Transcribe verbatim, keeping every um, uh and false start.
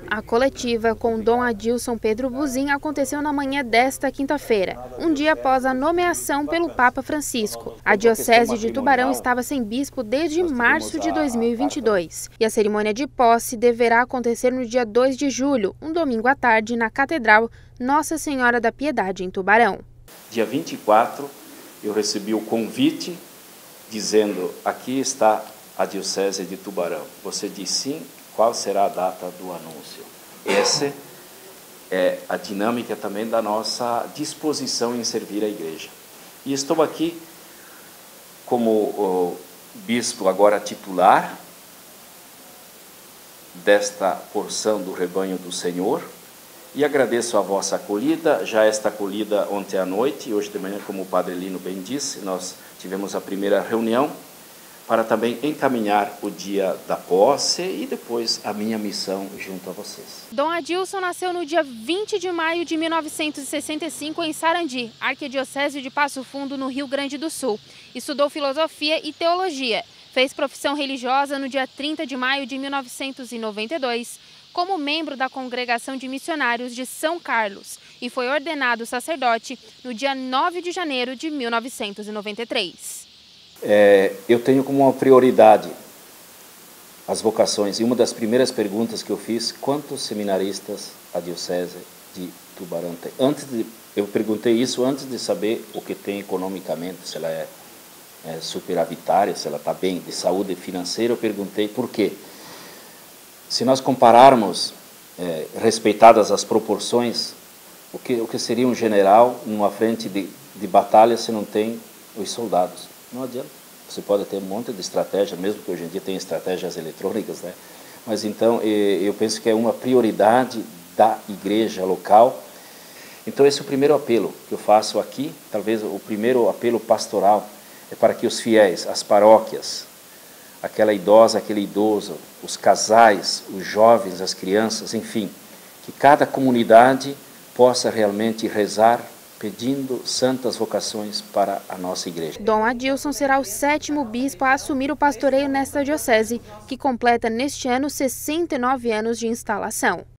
A coletiva com Dom Adilson Pedro Buzin aconteceu na manhã desta quinta-feira, um dia após a nomeação pelo Papa Francisco. A Diocese de Tubarão estava sem bispo desde março de dois mil e vinte e dois e a cerimônia de posse deverá acontecer no dia dois de julho, um domingo à tarde, na Catedral Nossa Senhora da Piedade, em Tubarão. Dia vinte e quatro, eu recebi o convite dizendo: aqui está a Diocese de Tubarão. Você diz sim? Qual será a data do anúncio? Essa é a dinâmica também da nossa disposição em servir a Igreja. E estou aqui como o bispo agora titular desta porção do rebanho do Senhor e agradeço a vossa acolhida. Já esta acolhida ontem à noite e hoje de manhã, como o Padre Lino bem disse, nós tivemos a primeira reunião para também encaminhar o dia da posse e depois a minha missão junto a vocês. Dom Adilson nasceu no dia vinte de maio de mil novecentos e sessenta e cinco em Sarandi, Arquidiocese de Passo Fundo, no Rio Grande do Sul. Estudou filosofia e teologia. Fez profissão religiosa no dia trinta de maio de mil novecentos e noventa e dois, como membro da Congregação de Missionários de São Carlos, e foi ordenado sacerdote no dia nove de janeiro de mil novecentos e noventa e três. É, eu tenho como uma prioridade as vocações, e uma das primeiras perguntas que eu fiz: quantos seminaristas a Diocese de Tubarão tem? Antes de, eu perguntei isso antes de saber o que tem economicamente, se ela é, é superavitária, se ela está bem de saúde financeira. Eu perguntei por quê. Se nós compararmos, é, respeitadas as proporções, o que, o que seria um general numa frente de, de batalha se não tem os soldados? Não adianta. Você pode ter um monte de estratégia, mesmo que hoje em dia tem estratégias eletrônicas, né? Mas então eu penso que é uma prioridade da igreja local. Então esse é o primeiro apelo que eu faço aqui. Talvez o primeiro apelo pastoral é para que os fiéis, as paróquias, aquela idosa, aquele idoso, os casais, os jovens, as crianças, enfim, que cada comunidade possa realmente rezar pedindo santas vocações para a nossa igreja. Dom Adilson será o sétimo bispo a assumir o pastoreio nesta diocese, que completa neste ano sessenta e nove anos de instalação.